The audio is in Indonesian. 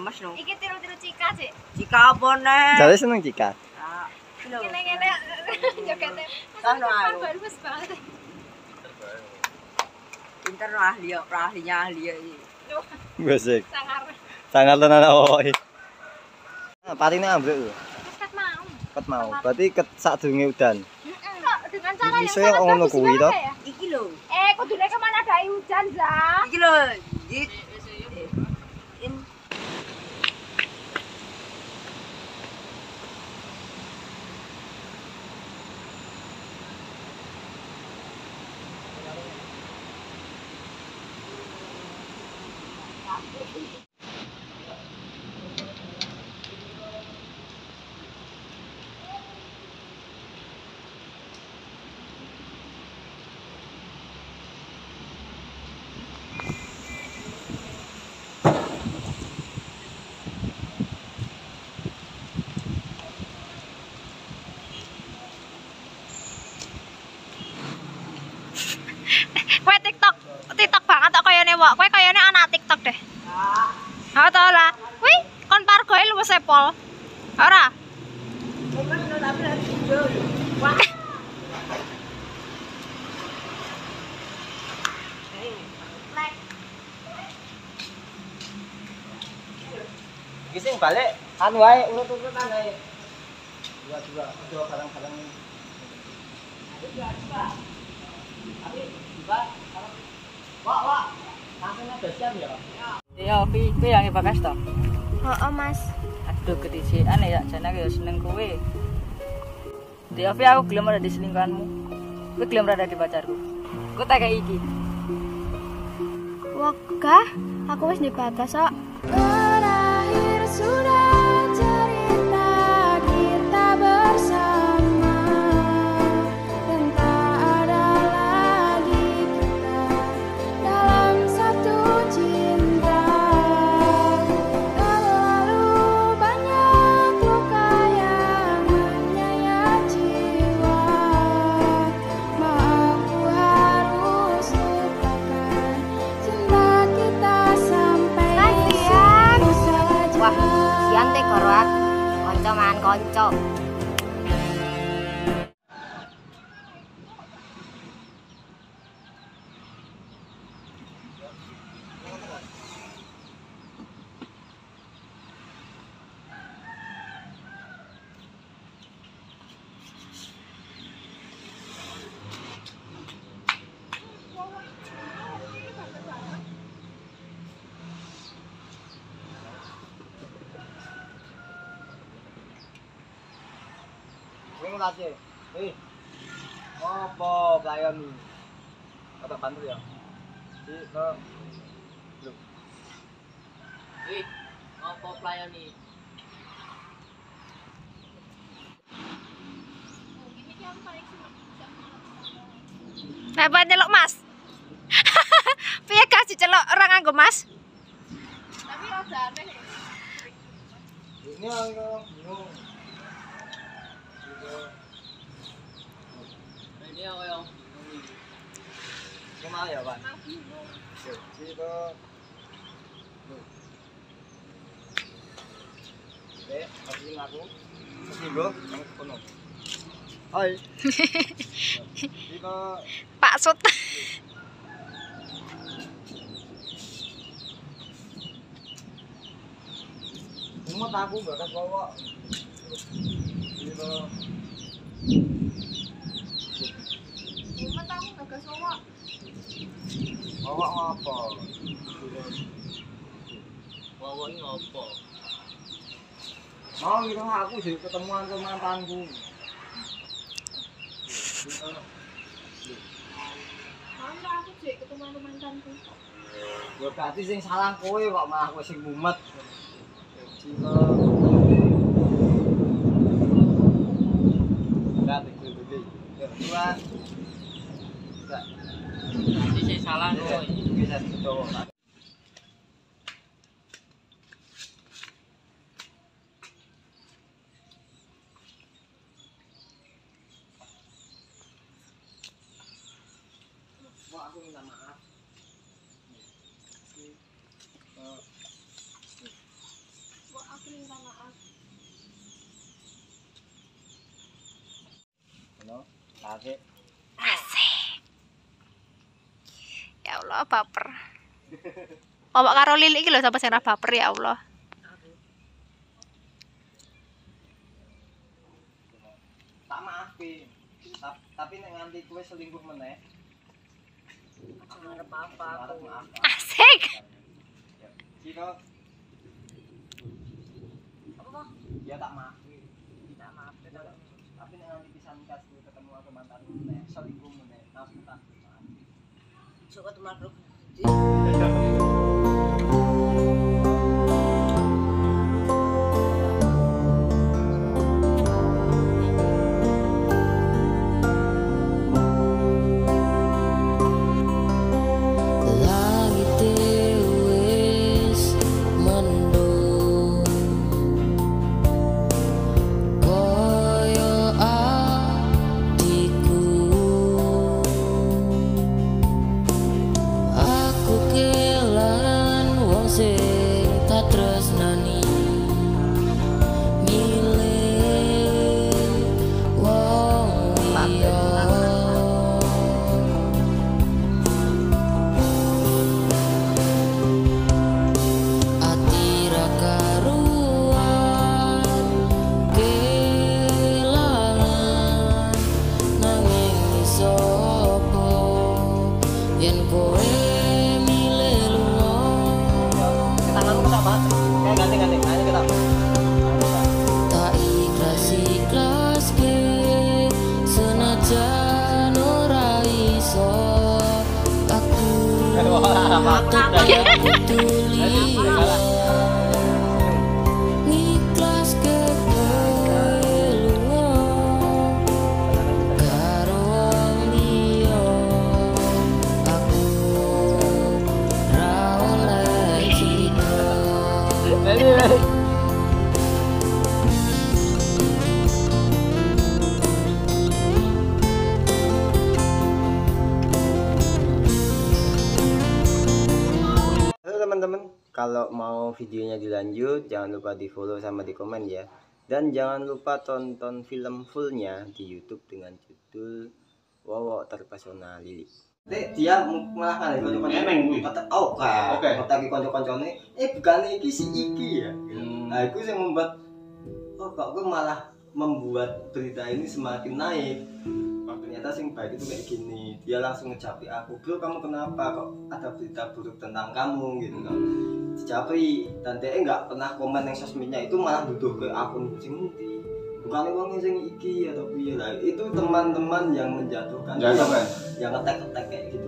Mas no. Iki tiru-tiru Cika, Cik. Cika apa nih? Jadi seneng Cika. Ngene-ngene jogete. Sano ayo. Bagus banget. Pinter ahli ya, ahlinya ahli ya. Gosek. Sangar. Sangat tenan awake. Nah, patine ambruk lho. Ket mau. Ket mau. Berarti ket sadurunge udan. Dengan cara yang Bisa ya sangat ngono bagus kuwi to. banget ya. Iki lho. Kudune kemana ada hujan, Zah? Iki lho. In Kowe TikTok banget kok kayane wok. Kowe kayane anak TikTok deh. Ha to lah. Wih, kon pargoe luwes sepol. Ora? Iki sing balik anu wae urut-urutan ae. Dua barang-barang ini. Wak, langsung ngebesan ya. Iya, kuwi yang bakas to. Heeh, Mas. Aduh kedisian ya, jane aku ya seneng kowe. Di Ovi aku gelem ada di selingkuhanmu. Kowe gelem ada di pacarku. Kowe tak kayak iki. Wegah, aku wis dibatas kok. Berakhir sudah cerita kita bersama, dan tak ada lagi kita dalam satu cinta. Terlalu banyak luka yang menyayat jiwa. Maaf, ku harus lupakan cinta kita sampai situ saja. Wah, sian teh karo aku. Kanca mangan kanca. Wing lase. Apa pelayan iki? Kata bantu ya. Di ke Lho. Apa pelayan iki? Nah, buat nyelok Mas. Piye gas dicelok ora nganggo Mas? Tapi rada aneh. Ini yang bingung. Ini aku yang Kemana ya, Pak? Di ke kasih aku. Kasih bro, yang kono. Hai. Di ke Pak Sut. rumah aku bakas bawa. Di ke Rumah tamu gagas wawak. bawa apa? bawa ini apa? Mau gitu aku sih ketemuan sama mantanku. Mana aku sih ketemu mantanku. Ya berarti sing salah kowe kok malah kowe sing mumet. Cina. Enggak gede-gede. Ya dua. Enggak. Nanti saya salah kowe. Bisa dicoba. Aku minta maaf. Asik. Asik. Ya Allah, baper. Bapak karo Lili iki lho sapa sing ra baper ya Allah. Tak maafin. Tapi nek nganti kowe selingkuh meneh. Ngarep apa aku. Asik. Cino. Apa kok? Ya tak maafin. Tidak maaf. Tapi nek nganti pisan kasih ketemu aku mantanmu meneh, selingkuh meneh, langsung tak maafin. Suka tuh makhluk. Teman-teman, kalau mau videonya dilanjut jangan lupa di follow sama di komen ya, dan jangan lupa tonton film fullnya di YouTube dengan judul Wowo Terpesona Lili. Dia malah kan konco-konco oke tapi konco-koncone bukan iki si iki ya. Nah itu yang membuat kok gue malah membuat berita ini semakin naik. Ternyata sing baik itu kayak gini, dia langsung ngejapri aku, bro kamu kenapa kok ada berita buruk tentang kamu gitu kan, dijapri. Dan dia nggak pernah komen yang sosmednya, itu malah duduk ke akun sing ngendi bukan uangnya sing iki atau piye lah. Itu teman-teman yang menjatuhkan, yang ngetek-ngetek kayak gitu